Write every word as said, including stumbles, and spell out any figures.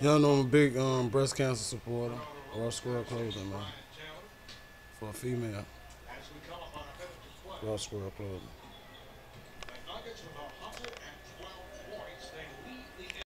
Y'all know I'm a big um, breast cancer supporter. Ross Square Clothing, man. For a female. Ross Square Clothing.